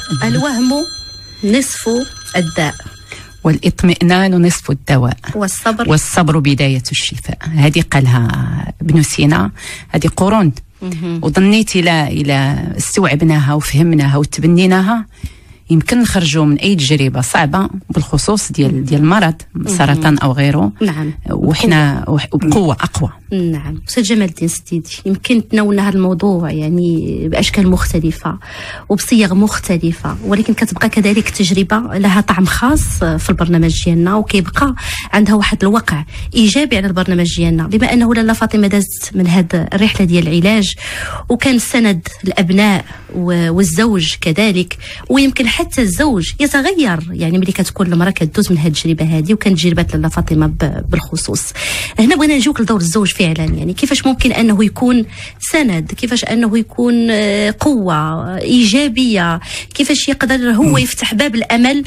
الوهم نصف الداء والاطمئنان نصف الدواء والصبر بداية الشفاء. هذه قالها ابن سينا، هذه قرون. وظنيت إلى استوعبناها وفهمناها وتبنيناها يمكن نخرجوا من أي تجربة صعبة بالخصوص ديال المرض سرطان أو غيره. نعم. وإحنا بقوة أقوى. نعم. أستاذ جمال الدين سديدي، يمكن تناولنا هذا الموضوع يعني بأشكال مختلفة وبصيغ مختلفة، ولكن كتبقى كذلك تجربة لها طعم خاص في البرنامج ديالنا، وكيبقى عندها واحد الوقع إيجابي على البرنامج ديالنا، بما أنه لاله فاطمة دازت من هذه الرحلة ديال العلاج وكان سند الأبناء والزوج كذلك، ويمكن حتى الزوج يتغير يعني ملي كتكون المرأة كدوز من هذه التجربة هذه، وكان تجربة لاله فاطمة بالخصوص. هنا بغينا نجيوك لدور الزوج فعلا، يعني كيفاش ممكن أنه يكون سند، كيفاش أنه يكون قوة إيجابية، كيفاش يقدر هو يفتح باب الأمل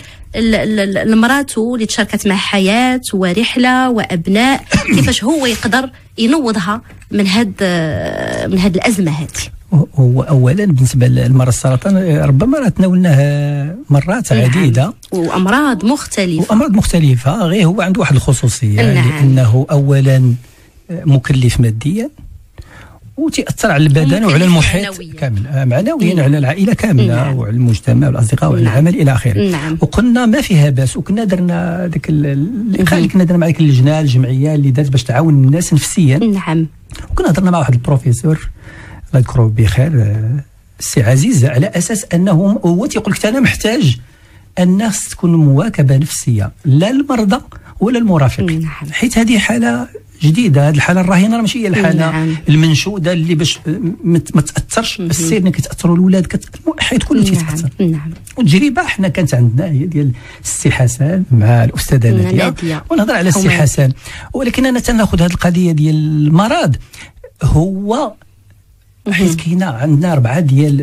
لمراته اللي تشاركت مع حياة ورحلة وأبناء، كيفاش هو يقدر ينوضها من هاد الأزمة هذه. هو اولا بالنسبه للمرض السرطان ربما تناولناه مرات عديده وامراض مختلفه غير هو عنده واحد الخصوصيه. لانه اولا مكلف ماديا وتأثر على البدن وعلى المحيط كامل، معنويا على العائله كامله وعلى المجتمع والاصدقاء وعلى العمل الى اخره. وقلنا ما فيها باس، وكنا درنا ذاك اللقاء اللي كنا درنا مع ذيك اللجنه الجمعيه اللي دارت باش تعاون الناس نفسيا. وكنا هضرنا مع واحد البروفيسور الله يذكره بخير، السي عزيز، على اساس انه هو تيقول لك انا محتاج الناس تكون مواكبه نفسيه، لا المرضى ولا المرافقين. حيت هذه حاله جديده، هذه الحاله الراهنه ماشي هي الحاله المنشوده اللي باش ما تاثرش السير اللي كيتاثروا الاولاد، المحيط كله تيتاثر. والتجربه حنا كانت عندنا هي ديال السي حسن مع الاستاذه ناديه، ونهضر على السي حسن. ولكن انا تناخذ هذه القضيه ديال المرض، هو حيت كاينه عندنا نقولوا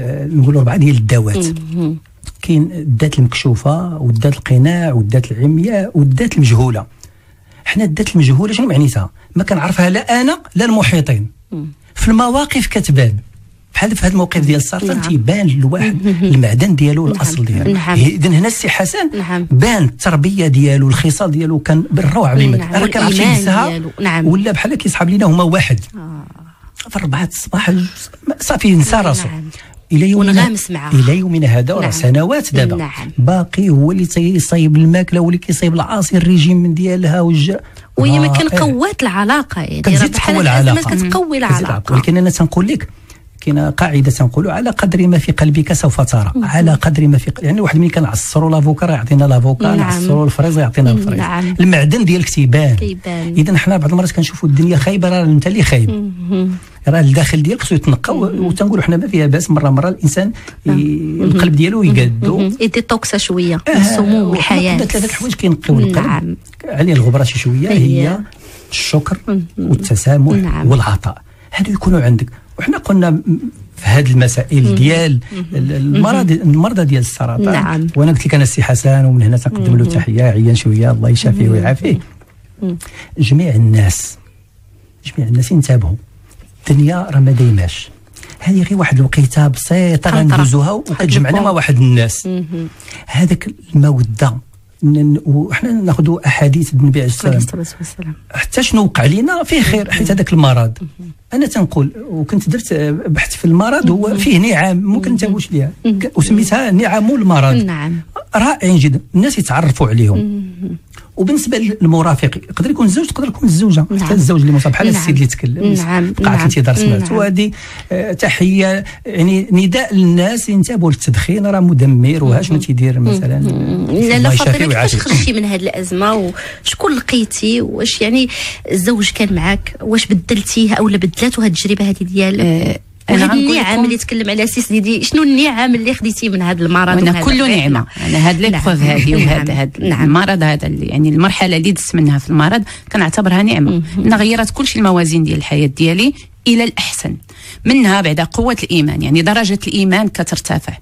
4 ديال الدوات. كاين الذات المكشوفه والذات القناع والذات العمياء والذات المجهوله. حنا الذات المجهوله شنو معنيتها؟ ما كنعرفها لا انا لا المحيطين. في المواقف كتبان، بحال في هذا الموقف ديال السرطان تيبان للواحد المعدن ديالو الاصل ديالو. اذا هنا السي حسن بان التربيه ديالو، الخصال ديالو كان بالروعه. راه كان عارف ينساها ولا بحال كيصحاب لينا هما واحد. في 4 الصباح صافي نسى راسو. الى يومنا هذا وراه سنوات دابا باقي هو اللي تيصايب الماكله، هو اللي كيصايب العاصي الريجيم ديالها وهي ما كان قوات العلاقه، يعني كتزيد تقوي العلاقه، كتقوي العلاقه. ولكن انا تنقول لك كاينه قاعده تنقولوا على قدر ما في قلبك سوف ترى. على قدر ما في يعني واحد ملي كنعصروا لافوكا يعطينا لافوكا، نعصروا الفريز يعطينا الفريز. المعدن ديالك تيبان. اذا حنا بعض المرات كنشوفوا الدنيا خايبه، راه انت اللي خايب، راه الداخل ديالك خصو يتنقى. وتنقولوا حنا ما فيها باس مره الانسان القلب ديالو يقادو يديتوكسا شويه من سموم الحياه. 3 الحوايج كينقيو القلب عليه الغبره شي شويه، هي الشكر والتسامح والعطاء. هادو يكونوا عندك. وحنا قلنا في هذه المسائل ديال المرضى ديال السرطان. وانا قلت لك انا السي حسن، ومن هنا تنقدم له تحيه، عيان شويه الله يشافيه ويعافيه. جميع الناس ينتبهوا، الدنيا راه ما دايماش، هذه غير واحد الوقيته بسيطه غندوزوها وكتجمعنا مع واحد الناس. هذاك الموده، وحنا ناخذوا احاديث النبي عليه الصلاه والسلام حتى شنو وقع لينا فيه خير. حيت هذاك المرض انا تنقول، وكنت درت بحث في المرض، هو فيه نعم ممكن نتابوش ليها وسميتها نعم المرض. رائعين جدا، الناس يتعرفوا عليهم. وبالنسبه للمرافق يقدر يكون الزوج، تقدر تكون الزوجه، حتى الزوج اللي مصاب بحال السيد اللي تكلم قاعد انتظار سمعت. وهذه تحيه يعني نداء للناس ينتبهوا للتدخين، راه مدمر. وها شنو تيدير مثلا. لا فاطمه، كيفاش خرجتي من هذه الازمه وشكون لقيتي؟ واش يعني الزوج كان معك؟ واش بدلتيه او بدلاتو هذه التجربه هذه ديال هاد النعم اللي تكلم عليها سي سديدي؟ شنو النعم اللي خديتي من هذا المرض؟ انا كل نعمه، انا هاد لي بروف هذه وهذا المرض هذا يعني المرحله اللي دزت منها في المرض كنعتبرها نعمه. انا غيرت كل شيء الموازين ديال الحياه ديالي الى الاحسن. منها بعد قوه الايمان، يعني درجه الايمان كترتفع.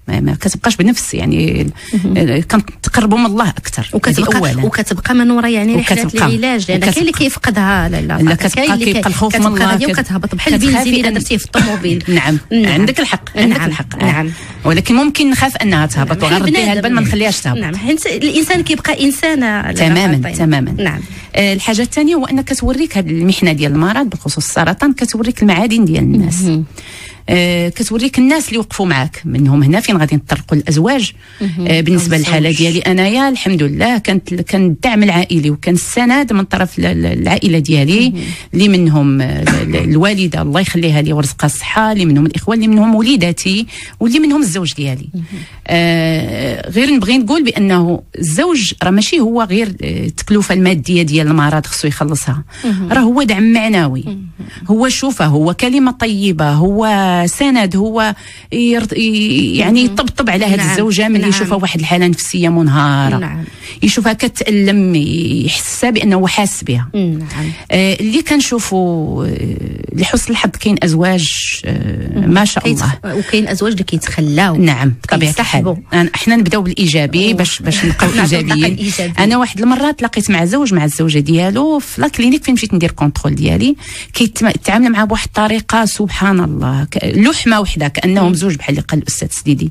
ما كتبقاش بنفس يعني كنتقربوا من الله اكثر. وكتبقى من وراء يعني رحلات العلاج، لان كاين اللي كيفقدها لا كيبقى الخوف من الله وكتهبط بحال البنزين اللي درتيه في الطوموبيل. نعم عندك الحق نعم. ولكن ممكن نخاف انها تهبط وغنرديها البال ما نخليهاش تهبط. نعم حيت الانسان كيبقى انسان تماما. نعم. الحاجه الثانيه هو انك كتوريك هذه المحنه ديال المرض بخصوص السرطان، كتوريك المعادن ديال الناس. كتوريك الناس اللي وقفوا معك، منهم هنا فين غادي نطرقوا الازواج. بالنسبه للحاله ديالي انايا الحمد لله كان الدعم العائلي وكان السند من طرف العائله ديالي، اللي منهم الوالده الله يخليها لي ورزقها الصحه، اللي منهم الاخوان، اللي منهم وليداتي، واللي منهم الزوج ديالي. غير نبغي نقول بانه الزوج راه ماشي هو غير التكلفه الماديه ديال المرض خصو يخلصها، راه هو دعم معنوي، هو شوفه، هو كلمه طيبه، هو سند، هو يعني يطبطب على هذه الزوجه من يشوفها واحد الحاله نفسيه منهاره، يشوفها كتألم، يحسها بانه هو حاس بها. اللي كنشوفوا لحسن الحظ كاين ازواج ما شاء الله، وكاين ازواج اللي كيتخلاو. نعم بطبيعه الحال. احنا نبداو بالايجابي باش نبقاو ايجابيين. انا واحد المرات تلاقيت مع زوج مع الزوجه ديالو في لا كلينيك فين مشيت ندير كونترول ديالي، كيتعامل معها بواحد الطريقه سبحان الله، لحمه وحده كانهم زوج بحال اللي قال الاستاذ سديدي.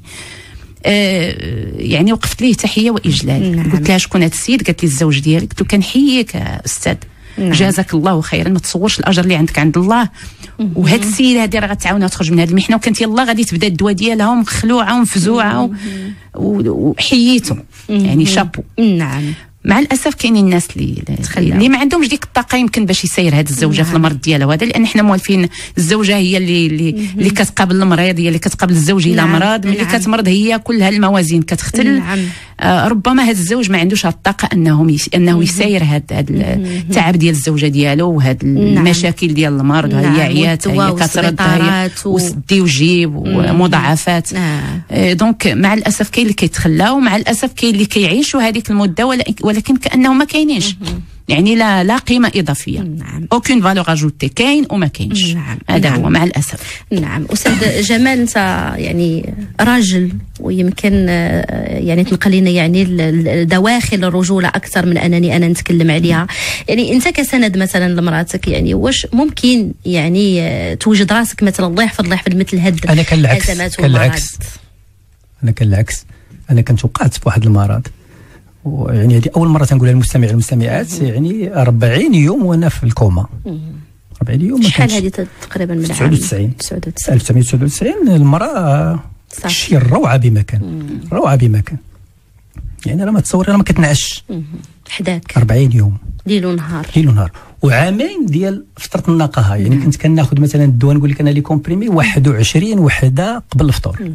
يعني وقفت ليه تحيه واجلال. قلت لها شكون هذا السيد؟ قالت لي الزوج ديالي. قلت له كنحييك استاذ، جازاك الله خيرا، ما تصورش الاجر اللي عندك عند الله. وهاد السيده هذه راه غتعاونها تخرج من هذه المحنه، وكانت يلاه غادي تبدا الدواء ديالها ومخلوعه ومفزوعه وحييته يعني شابو. نعم. مع الاسف كاينين الناس اللي ما عندهمش ديك الطاقه يمكن باش يسير هذه الزوجه في المرض ديالها هذا، لان حنا موالفين الزوجه هي اللي كتقابل المريض، هي اللي كتقابل الزوج الى مرض، ملي كتمرض هي كلها الموازين كتختل. ربما هذا الزوج ما عندوش الطاقه انه يسير هذا التعب ديال الزوجه ديالو وهاد المشاكل ديال المرض. هي عيات، هي كترد، هي وسدي وجيب ومضاعفات. دونك مع الاسف كاين اللي كيتخلى، ومع الاسف كاين اللي كيعيشوا هذيك المده ولكن كانهم ما كاينينش، يعني لا قيمه اضافيه. اوكين فالور اجوتي، كاين وما كاينش. هذا هو مع الاسف. نعم. استاذ جمال، انت يعني راجل ويمكن يعني تنقل لنا يعني دواخل الرجوله اكثر من انني انا نتكلم عليها. يعني انت كسند مثلا لمراتك، يعني واش ممكن يعني توجد راسك مثلا الله يحفظ مثل هاد انا كان العكس. انا كنت وقعت في واحد المرض، ويعني هذه اول مره تنقولها للمستمعين والمستمعات، يعني 40 يوم وانا في الكوما. 40 يوم. شحال هذه تقريبا من 1999 المراه شي روعه بمكان، روعه بمكان. يعني راه ما تصور، راه ما كتنعش حداك 40 يوم ليل ونهار. وعامين ديال فتره النقاهه. يعني كنت كناخذ مثلا الدواء، نقول لك انا لي كومبريمي 21 وحده قبل الفطور.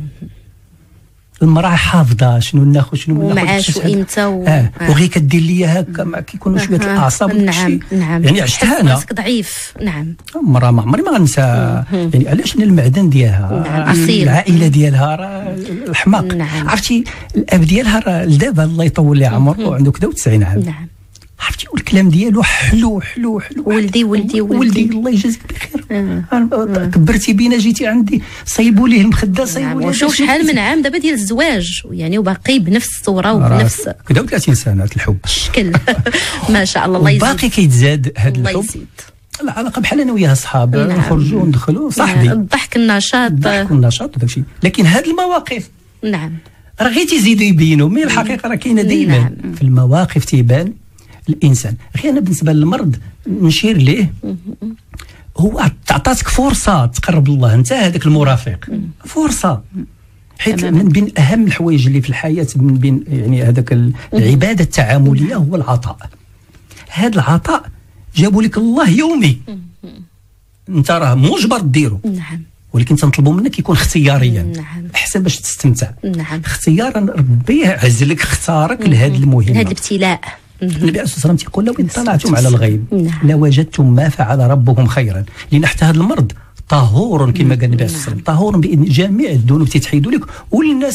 المراه حافظه شنو ناخذ شنو ما ناخذش وامتى وغير كدير لي هكا كيكونوا شويه الاعصاب. نعم. يعني عشتها انا راسك ضعيف. نعم. المراه ما عمري ما غنسى. يعني علاش المعدن ديالها، العائله ديالها راه الحماق. عرفتي الاب ديالها راه لدابا الله يطول ليه عمره عنده كذا 90 عام. نعم. عرفتي والكلام ديالو حلو. ولدي الله يجازيك بخير. كبرتي بينا، جيتي عندي، صيبوا ليه المخده، صيبوا ليه. وشوف شحال من عام دابا ديال الزواج، يعني وباقي بنفس الصوره وبنفس كذا 30 سنه الحب الشكل. ما شاء الله. الله يزيد. باقي كيتزاد هذا الحب. الله يزيد. العلاقه بحال انا وياها صحاب، نخرجوا وندخلوا صاحبي. الضحك النشاط وداك الشيء. لكن هذه المواقف نعم راه غير تيزيدوا يبينوا، مي الحقيقه راه كاينه دائما في المواقف تيبان الانسان. غير انا بالنسبه للمرض نشير ليه، هو تعطاتك فرصه تقرب الله، انت هذاك المرافق فرصه. حيت من بين اهم الحوايج اللي في الحياه، من بين يعني هذاك العباده التعامليه هو العطاء. هذا العطاء جابوا لك الله يومي، انت راه مجبر ديرو. نعم. ولكن تنطلبوا منك يكون اختياريا. نعم. احسن باش تستمتع. نعم. اختيارا ربي عزلك، اختارك لهذا المهمه، لهذا الابتلاء. النبي عليه الصلاه والسلام تيقول لو ان طلعتم على الغيب لوجدتم ما فعل ربكم خيرا. لان حتى هذا المرض طهور كما قال النبي عليه الصلاه والسلام، طهور بان جميع الذنوب تتحيدوا لك، والناس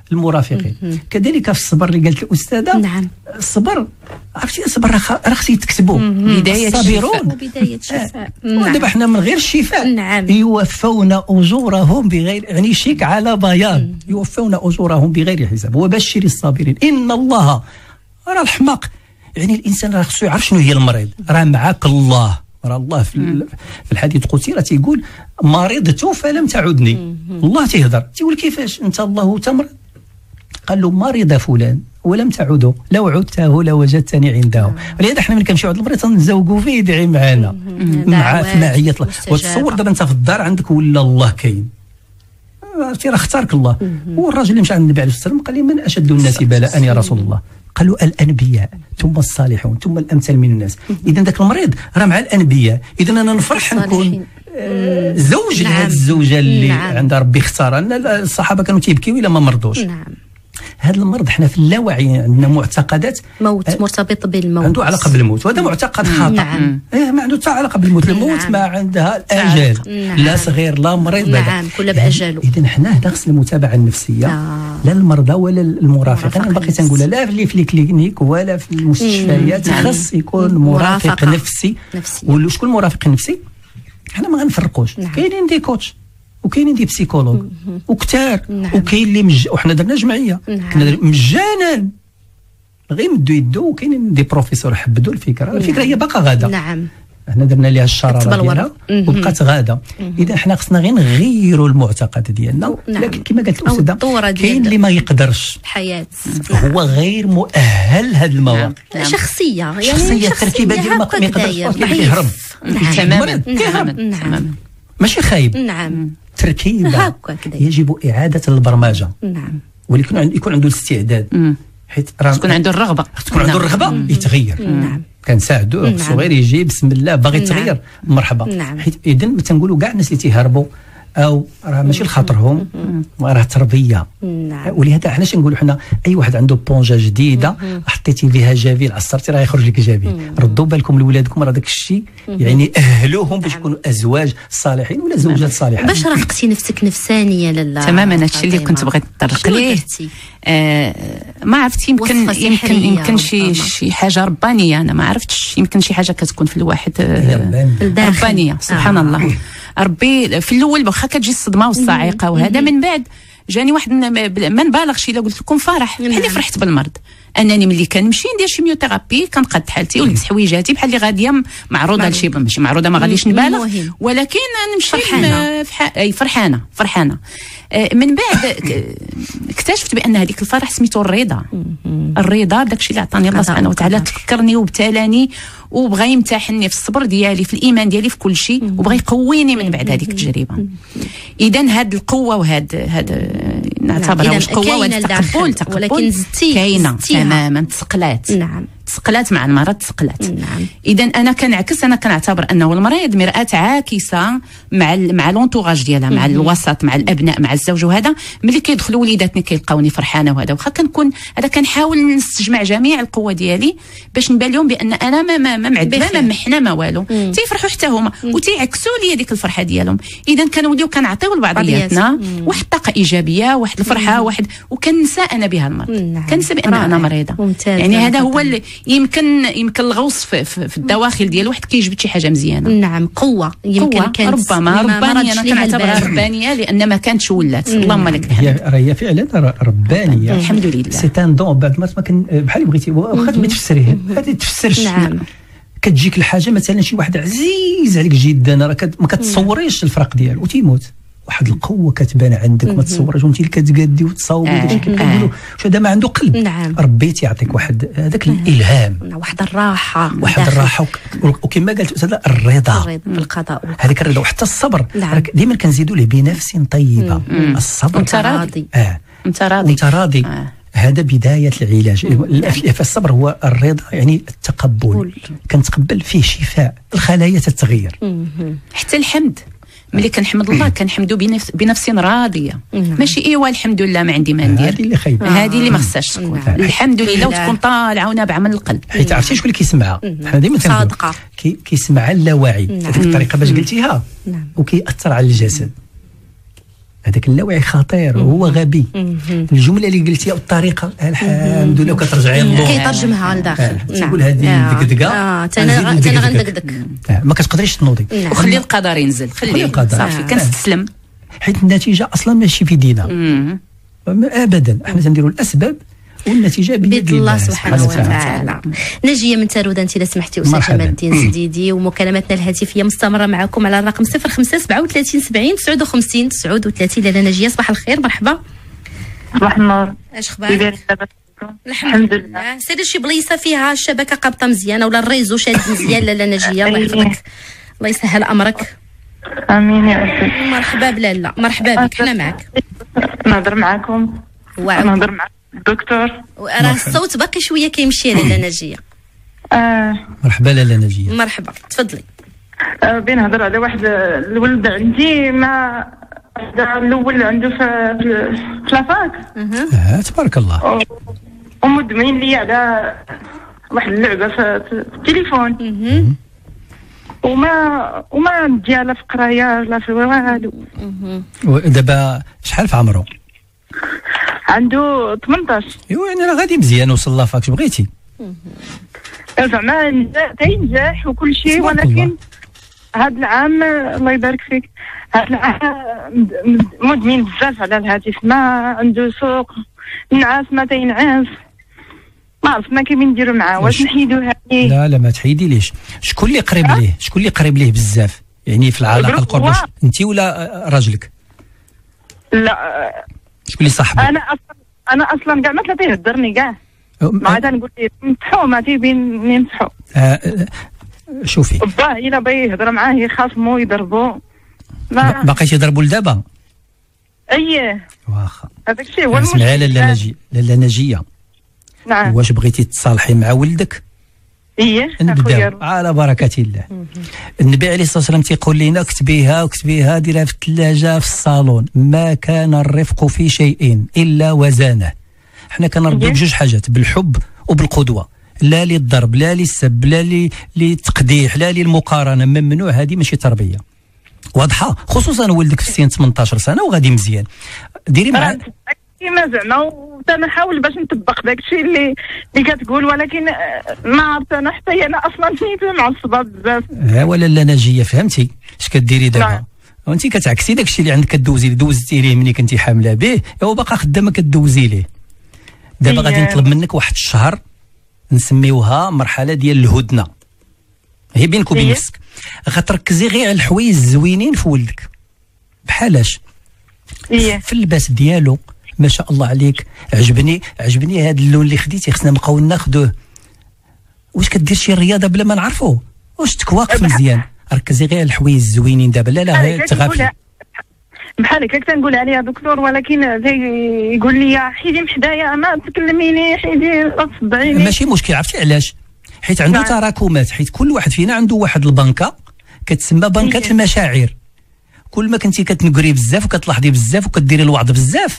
المرافقين. كذلك في الصبر اللي قالت الاستاذه. نعم. الصبر عرفتي الصبر راه خص يتكتبوا بدايه الصابرون وبدايه الشفاء. ودابا حنا من غير الشفاء. نعم. يوفون اجورهم بغير يعني شيك على بياض. يوفون اجورهم بغير حساب. وبشر الصابرين ان الله راه الحماق يعني الانسان راه خصو يعرف شنو هي المريض. راه معاك الله. راه الله في الحديث القدسي راه تيقول مرضت فلم تعدني. الله تيهضر تيقول كيفاش انت الله تمرض؟ قال له مرض فلان ولم تعده لو عدته لوجدتني عنده. ولهذا حنا ملي كنمشيو عند المريض تنزوقوا فيه يدعي معنا مع في معيه الله. وتصور دابا انت في الدار عندك ولا الله كاين عرفتي راه اختارك الله. والراجل اللي مشى عند النبي عليه الصلاه والسلام قال لي من اشد الناس بلاء يا رسول الله؟ قالوا الانبياء ثم الصالحون ثم الامثال من الناس. اذا ذاك المريض راه مع الانبياء. اذا انا نفرح نكون زوج لهذه الزوجه اللي عند ربي اختارها. الصحابه كانوا تيبكيو الا ما مرضوش. هذا المرض حنا في اللاوعي عندنا معتقدات موت مرتبط بالموت عنده علاقه بالموت وهذا معتقد خاطئ. ما عنده حتى علاقه بالموت. الموت ما عندها الاجل. لا صغير لا مريض. كل باجله. اذا حنا هنا خص المتابعه النفسيه لا المرضى ولا المرافق. انا باقي تنقولها لا في الكلينيك ولا في المستشفيات خص يكون مرافق نفسي. وشكون المرافق النفسي؟ حنا ما غنفرقوش. كاينين دي كوتش وكاينين دي بسيكولوج وكتار وكاين اللي وحنا درنا جمعيه كنا مجانا غير مدوا يدو. وكاينين دي بروفيسور حبدوا الفكره هي باقا غاده. نعم. حنا درنا ليها الشراره ديالها وبقات غاده. اذا حنا خصنا غير نغيروا المعتقد ديالنا. لكن كما قالت الاستاذه كاين اللي ما يقدرش الحياه هو غير مؤهل هذا المواقف. شخصيه يعني شخصيه التركيبه ديالو ما يقدرش يهرب تماما ماشي خايب. نعم. تركيبه يجب اعاده البرمجه. نعم. ولكن يكون عنده الاستعداد حيت تكون عنده الرغبه. تكون عنده الرغبه يتغير. نعم. كنساعدوه الصغير يجي بسم الله باغي يتغير مرحبا. حيت اذا ما تنقولوا كاع الناس اللي تيهربوا او راه ماشي لخاطرهم راه تربيه. ولهذا حنا نقولوا حنا اي واحد عنده بونجا جديده حطيتي فيها جافيل عصرتي راه يخرج لك جافيل. ردوا بالكم لولادكم راه داك الشيء يعني اهلوهم باش يكونوا ازواج صالحين ولا زوجات صالحات. باش رافقتي نفسك نفسانيه لاله تماما. هادشي اللي كنت بغيت نطرق ليه. ما عرفت يمكن شي حاجه ربانيه. انا ما عرفتش يمكن شي حاجه كتكون في الواحد ربانيه. سبحان الله. ربي في الاول واخا كتجي الصدمه والصاعقه وهذا من بعد جاني واحد ما نبالغش الا قلت لكم فرح بحال اللي فرحت بالمرض. انني ملي كنمشي ندير شيميوثيرابي كنقاد حالتي ولد تحويجاتي بحال اللي غاديه معروضه لشي ماشي معروضه ما غاديش نبالغ ولكن نمشي فرحانه. من بعد اكتشفت بان هذيك الفرح سميتو الرضا بداك الشيء اللي عطاني الله سبحانه وتعالى. تفكرني وابتلاني وبغى يمتحني في الصبر ديالي في الايمان ديالي في كل شيء وبغى يقويني من بعد هذيك التجربه. اذا هاد القوه وهاد نعتبرها واش قوه وهاد التقبل ولكن كاينه تماما. تسقلات مع المرض تسقلات. اذا انا كنعكس انا كنعتبر انه المريض مرآة عاكسه مع لونطوراج ديالها مع الوسط مع الابناء مع الزوج. وهذا ملي كيدخلوا وليداتني كيلقاوني فرحانه وهذا واخا كنكون هذا كنحاول نستجمع جميع القوه ديالي باش نبان لهم بان انا ما معذبه ما محنه ما والو. تيفرحوا حتى هما وتيعكسوا لي هذيك الفرحه ديالهم. اذا كنوليو كنعطيو لبعضياتنا واحد الطاقه ايجابيه واحد الفرحه واحد وكنسى انا بها المرض. كنسى بان انا مريضه. يعني هذا هو اللي يمكن الغوص في الدواخل ديال واحد كيجبد شي حاجه مزيانه. نعم قوه يمكن كانت ربانيه. انا كنعتبرها ربانيه لان ما كانتش ولات. اللهم لك الحمد. هي فعلا ربانيه الحمد لله. سي ان دون بعد ما كان بحال بغيتي واخا ما تفسريه هذه تفسرش. كتجيك الحاجه مثلا شي واحد عزيز عليك جدا راه ما كتصوريش الفرق ديالو وتيموت. واحد القوه كتبان عندك ما تصورش وانت اللي كتقادي وتصاوبي داكشي كنقولوا واش هذا ما عنده قلب. ربي تيعطيك واحد هذاك الالهام واحد الراحه وكما قالت الاستاذه الرضا بالقضاء هذيك الرضا وحتى الصبر. ديما كنزيدوا له بنفس طيبه. الصبر انت راضي هذا بدايه العلاج. فالصبر هو الرضا يعني التقبل. كنتقبل فيه شفاء الخلايا تتغير. حتى الحمد ملي كنحمد الله كنحمدو بنفس راضيه. ماشي ايوا الحمد لله ما عندي ما ندير. هذه اللي خايبه. هذه اللي ما خصهاش تكون. الحمد لله وتكون طالعه ونابعه من القلب. حيت عرفتي شكون اللي كيسمعها؟ حنا ديما صادقه كيسمع اللاواعي. هذيك الطريقه باش قلتيها وكيأثر على الجسد. هذاك اللاوعي خطير وهو غبي. الجمله اللي قلتيها بالطريقه الحمد لله وكترجعي للور كيترجمها لداخل. تقول هذه دقدقه انا غندقدق ما كتقدريش تنوضي. وخلي القدر ينزل، خليه صافي كنستسلم، حيت النتيجه اصلا ماشي في يدينا ابدا. احنا تنديروا الاسباب والنتيجه بيد الله سبحانه وتعالى. نجيه من تاروده، انت الا سمحتي استاذ جمال الدين زديدي، ومكالماتنا الهاتفيه مستمره معكم على الرقم 0537 70 59 39. لاله نجيه صباح الخير، مرحبا. صباح النور، اش اخبارك؟ الحمد لله. سيري شي بليصه فيها الشبكه قابطه مزيانه ولا الريزو شاد مزيان لاله نجيه، الله يحفظك الله يسهل امرك. امين يا ربي. مرحبا بلاله، مرحبا بك، حنا معك. نهضر معكم، نهضر مع الدكتور. راه الصوت باقي شويه كيمشي لاله نجيه. مرحبا لاله نجيه. مرحبا، تفضلي. بين نهضر على واحد الولد عندي، ما الاول عنده في لافاك. تبارك الله. ومدمن لي على واحد اللعبه في التليفون. وما نديها لا في قرايه لا في والو. ودابا شحال في عمره؟ عنده 18. ايوا يعني راه غادي مزيان، وصل لافاك بغيتي زعما تينجح وكل شيء، ولكن هذا العام الله يبارك فيك هذا العام مدمن بزاف على الهاتف، ما عنده سوق، نعاس ما تينعس، ما عرفنا كيف نديروا معاه. واش نحيدو هذه؟ لا ما تحيدي ليش. شكون اللي قريب ليه؟ شكون اللي قريب ليه بزاف يعني في العلاقه القرب؟ انت ولا راجلك؟ لا شكون اللي صاحبه؟ انا اصلا كاع ما تلاقيه يهضرني كاع، ما عاد نقول ليه نمسحوا، ما تيبين نمسحوا. شوفي باه الا بغى يهضر معاه يخاصموا يضربوا. باقي تيضربوا لدابا؟ اييه واخا هذاك الشيء هو المشكل. اسمعي لاله نجيه، نعم. واش بغيتي تصالحي مع ولدك؟ اييه نبداو على بركه الله. النبي عليه الصلاه والسلام تيقول لنا كتبيها ديرها في الثلاجه في الصالون، ما كان الرفق في شيء الا وزانه. حنا كنربيو بجوج حاجات، بالحب وبالقدوه، لا للضرب لا للسب لا للتقديح لا للمقارنه، ممنوع، هذه ماشي تربيه واضحه. خصوصا ولدك في سن 18 سنه وغادي مزيان، ديري معاه كيما زعما، وتنحاول باش نطبق داكشي اللي كتقول، ولكن ما عرفت انا حتى انا اصلا نيت معصبه بزاف. ولا لا نجيه فهمتي اش كديري دابا؟ وانت كتعكسي داكشي اللي عندك دوزتي ليه ملي كنتي حامله به، هو باقا خدامه كدوزي ليه. دابا غادي نطلب منك واحد الشهر نسميوها مرحله ديال الهدنه، هي بينك وبين نفسك. غتركزي غير على الحوايج الزوينين في ولدك، بحالاش في اللباس ديالو ما شاء الله عليك، عجبني هذا اللون اللي خديتي، خصنا نبقاو ناخذوه. واش كدير شي رياضه بلا ما نعرفوا؟ واش تكواقف مزيان؟ ركزي غير على الحوايج الزوينين دابا. لا تغافلي بحال هكا كنقول عليها دكتور، ولكن يقول لي حيدي من حدايا ما تكلميني، حيدي تصدعيني. ماشي مشكل، عرفتي علاش؟ حيت عنده تراكمات، حيت كل واحد فينا عنده واحد البنكه كتسمى بنكه المشاعر. كل ما كنتي كتنقري بزاف وكتلاحظي بزاف وكديري الوعظ بزاف،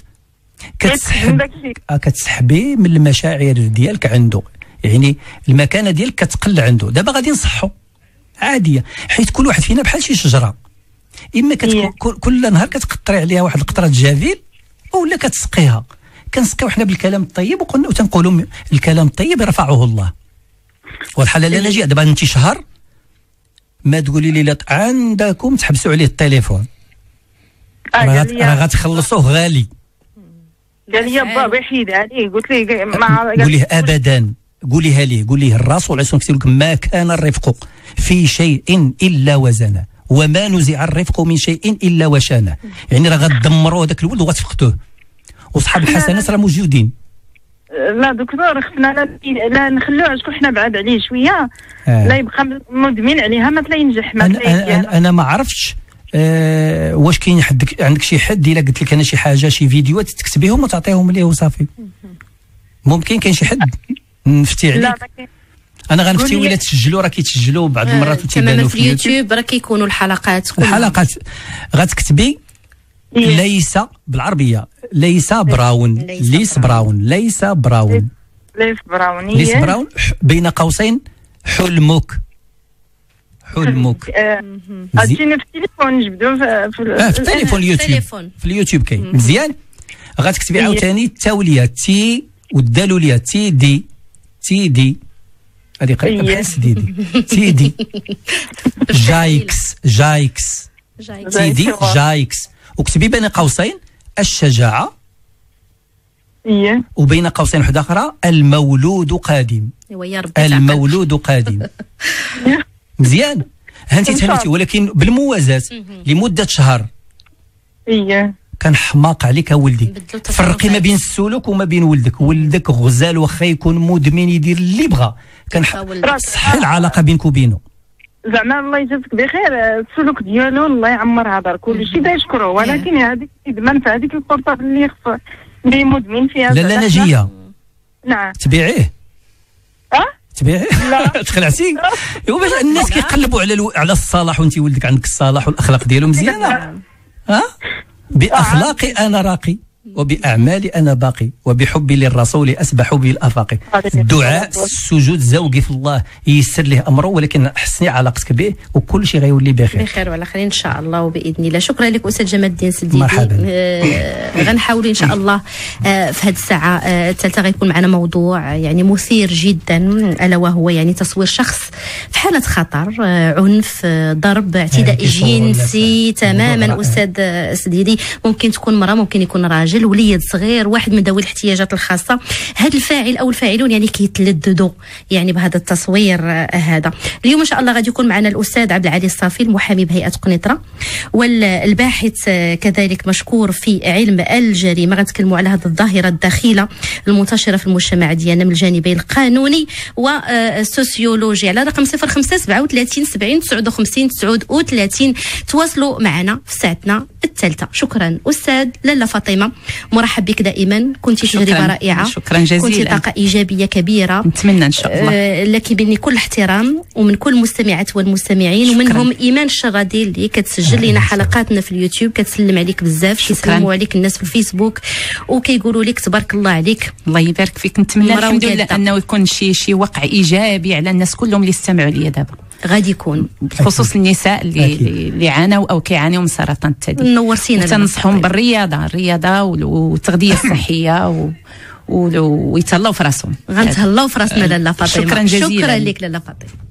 كتسحبي من المشاعر ديالك عنده، يعني المكانه ديالك كتقل عنده. دابا غادي نصحو عاديه، حيت كل واحد فينا بحال شي شجره، اما كل نهار كتقطري عليها واحد القطره جافيل، اولا كتسقيها. كنسقيو حنا بالكلام الطيب، وقلنا وتنقولوا الكلام الطيب يرفعه الله. والحال لا نجي دابا انت شهر ما تقولي لي لا عندكم تحبسوا عليه التليفون، راه غتخلصوه غالي. قال لي بابا حيد عليه، قلت ليه قوليه ابدا، قوليها ليه، قول ليه الرسول عليه الصلاه والسلام كيقول لك ما كان الرفق في شيء الا وزنه، وما نزع الرفق من شيء الا وشانه. يعني راه غتدمروا هذاك الولد وغتفقدوه، وصحاب الحسنات راه موجودين. لا دكتور، خصنا لا نخلوه شكون حنا بعاد عليه شويه، لا يبقى مدمن عليها، ما تلا ينجح. انا ما عرفتش واش كاين عندك شي حد الا قلت لك انا شي حاجه شي فيديوهات تكتبيهم وتعطيهم ليه وصافي؟ ممكن كاين شي حد نفتي عليك؟ لا انا غنفتي ولا تسجلوا، راه كيتسجلوا بعض المرات وتيبانوا في اليوتيوب، راه كيكونوا الحلقات غتكتبي ليس بالعربيه ليس براون، ليس براون بين قوسين حلمك حلمك عرفتيني في التليفون نجبدو في التليفون اليوتيوب في اليوتيوب كاين مزيان. غتكتبي عاوتاني التاوليه تي والدالوليه تي دي هذه قريبه بحال سديدي تي دي جايكس تي دي جايكس، وكتبي بين قوسين الشجاعه وبين قوسين واحده اخرى المولود قادم. المولود قادم مزيان. هانتي تهنيتي ولكن بالموازاه لمده شهر كان حماق عليك ولدي. فرقي ما بين السلوك وما بين ولدك غزال واخا يكون مدمن يدير اللي بغى، كان صح العلاقه بينك وبينه. زعما الله يجازيك بخير، السلوك ديالو الله يعمرها دار كل شيء يشكره، ولكن هذيك يدمن في هذيك البورطابل اللي خص اللي مدمن فيها. لا نجيه نعم تبيعيه تبيعيه لا تخلعتي باش الناس كيقلبوا على الصلاح وانت ولدك عندك الصلاح والاخلاق ديالو مزيانه. بأخلاقي أنا راقي وبأعمالي أنا باقي وبحبي للرسول أسبح بالآفاق. الدعاء السجود زوجي في الله ييسر له أمره، ولكن حسني علاقتك به وكل شيء غيولي بخير وعلى خير إن شاء الله وبإذن الله. شكرا لك أستاذ جمال الدين سديدي. مرحبا. غنحاول إن شاء الله في هذه الساعة الثالثة غيكون معنا موضوع يعني مثير جدا، ألا وهو يعني تصوير شخص في حالة خطر، عنف، ضرب، اعتداء جنسي تماما. أستاذ سديدي ممكن تكون مرأة، ممكن يكون راجل، وليد صغير، واحد من ذوي الاحتياجات الخاصه. هذا الفاعل او الفاعلون يعني كيتلذذوا يعني بهذا التصوير هذا. اليوم ان شاء الله غادي يكون معنا الاستاذ عبد العالي الصافي المحامي بهيئه قنيطره، والباحث كذلك مشكور في علم الجريمه. غنتكلموا على هذه الظاهره الدخيله المنتشره في المجتمع ديالنا من الجانبين القانوني والسوسيولوجي. على رقم 05 37 70 59 39 تواصلوا معنا في ساعتنا الثالثه. شكرا استاذ لاله فاطمه، مرحب بك دائما، كنت تجربه رائعه. شكرا جزيلا، كنت طاقه ايجابيه كبيره، نتمنى ان شاء الله لك مني كل احترام ومن كل المستمعات والمستمعين. شكرا. ومنهم ايمان الشرادي اللي كتسجل لنا حلقاتنا في اليوتيوب، كتسلم عليك بزاف، كيسلموا عليك الناس في الفيسبوك وكيقولوا لك تبارك الله عليك. الله يبارك فيك. نتمنى الحمد لله انه يكون شي وقع ايجابي على الناس كلهم اللي استمعوا لي دابا. غادي يكون بخصوص النساء اللي عانوا او كيعانيوا من سرطان الثدي. نورتينا، تنصحهم بالرياضه والتغذيه الصحيه ويتهلاو في راسهم. غنتهلاو في راسنا لاله فاطمه. شكرا جزيلا. شكرا لك لاله فاطمه.